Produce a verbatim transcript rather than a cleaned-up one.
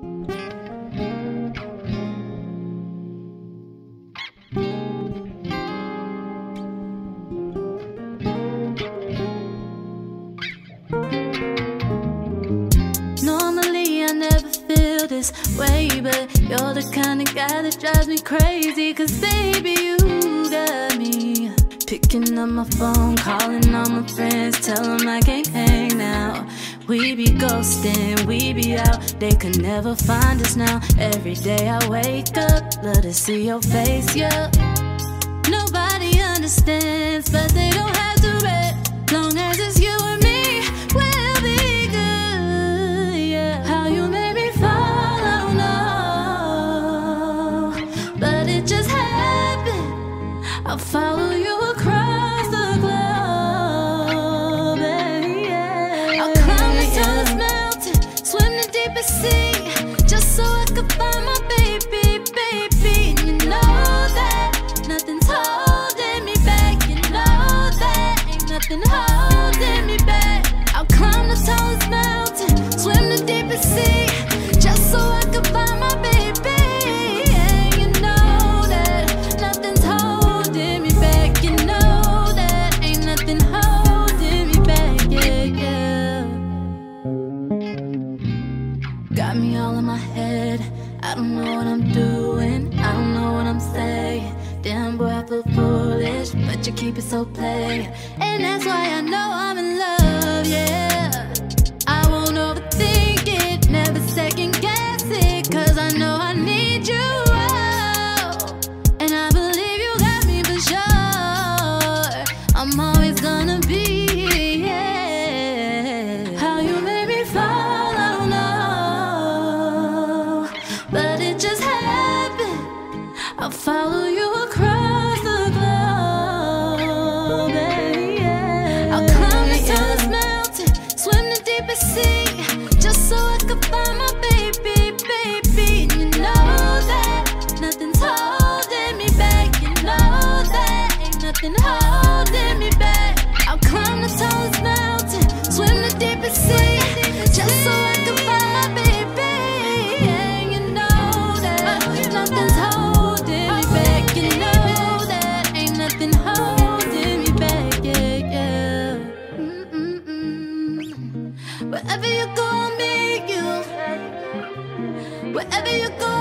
Normally I never feel this way, but you're the kind of guy that drives me crazy. Cause baby, you got me picking up my phone, calling all my friends, tell them I can't hang now. We be ghosting, we be out, they could never find us now. Every day I wake up, love to see your face, yeah. Nobody understands, but they don't have to bet. Long as it's you and me, we'll be good, yeah. How you made me fall, I don't know, but it just happened. I'll follow you across the globe, yeah. I'll climb the tallest mountain, swim the deepest sea, just so I could find my baby, baby. And you know that nothing's holding me back. You know that ain't nothing holding me back. I'll climb the tallest mountain, swim the deepest sea, just so I could find my baby. And you know that nothing's holding me back. You know that ain't nothing holding me back, yeah, yeah. Got me all in my head, I don't know what I'm doing, I don't know what I'm saying. Damn boy, I feel foolish, but you keep it so play. And that's why I know I'm in love, yeah. I won't overthink it, never second guess it, cause I know I need you, oh. And I believe you got me for sure. I'm always gonna be, yeah. How you made me fall, I don't know, but it just happened. I'll follow you across the globe, yeah. I'll climb the tallest mountain, swim the deepest sea, just so I could find my baby, baby. And you know that nothing's holding me back. You know that ain't nothing holding me back. I'll climb the tallest mountain, swim the deepest sea, just so I could find my baby. And you know that nothing's holding me back. You know that ain't nothing holding me back, yeah, yeah. Mm-mm-mm. Wherever you go, I'll meet you. Wherever you go,